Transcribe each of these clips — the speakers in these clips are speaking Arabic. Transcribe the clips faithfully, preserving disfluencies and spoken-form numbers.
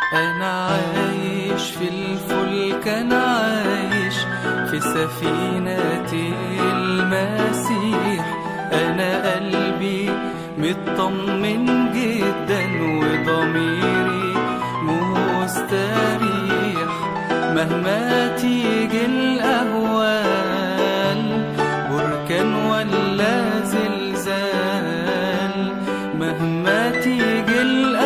أنا عايش في الفلك، أنا عايش في سفينة المسيح. أنا قلبي مطمن جدا وضميري مستريح، مهما تيجي الأهوال بركان ولا زلزال، مهما تيجي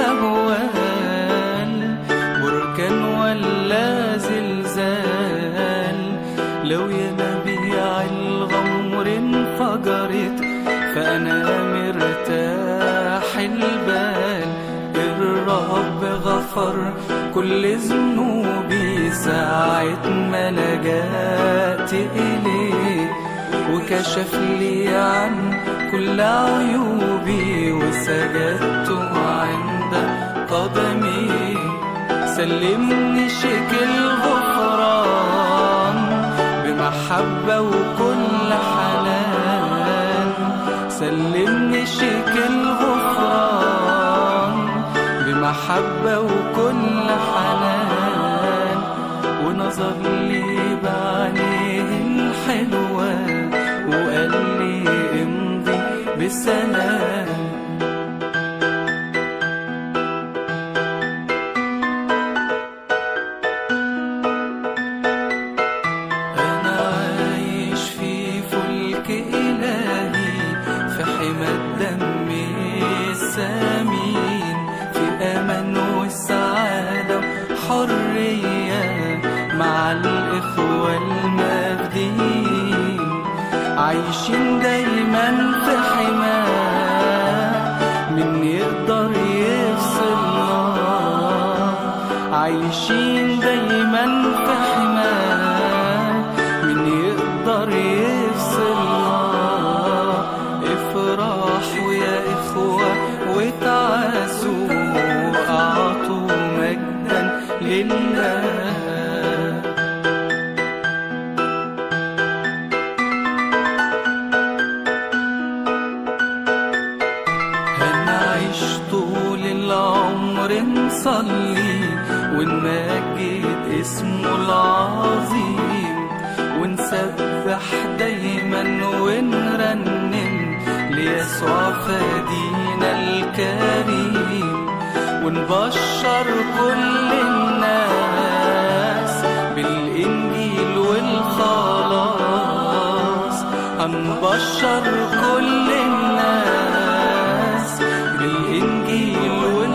الأهوال بركان ولا زلزال. لو ينابيع الغمر انفجرت فأنا مرتاح البال. الرب غفر كل ذنوبي ساعة ما لجأت إليه، وكشف لي عن كل عيوبي وسجدت عند قدمي. سلمني شكل غفران بمحبة وكل حنان، سلمني شكل غفران بمحبة وكل حنان. ونظر لي بعينيه الحلوة وقال لي امضي بسلام. أنا عايش في فلك إلهي في حمى الدم الثمين، في أمان والسعادة وحرية مع الإخوة المجدين، عايشين دايما في حماه من يقدر يفصلنا، عايشين دايما في حماه من يقدر يفصلنا. افرحوا يا إخوة وتعزوا وأعطوا مجدا لله. هنعيش طول العمر نصلي ونمجد اسمه العظيم، ونسبح دايما ونرنم ليسوع فدينا الكريم، ونبشر كل الناس بالإنجيل والخلاص. هنبشر كل الناس بالإنجيل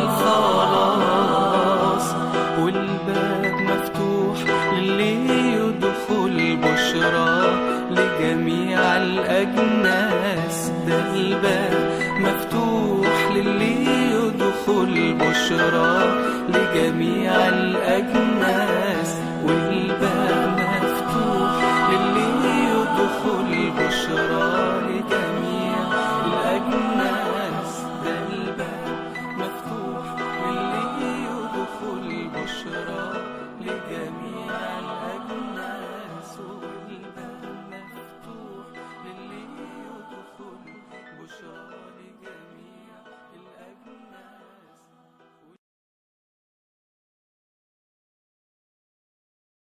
والخلاص، والباب مفتوح للي يدخل بشرى لجميع الأجناس. ده الباب مفتوح للي يدخل بشرى لجميع الأجناس.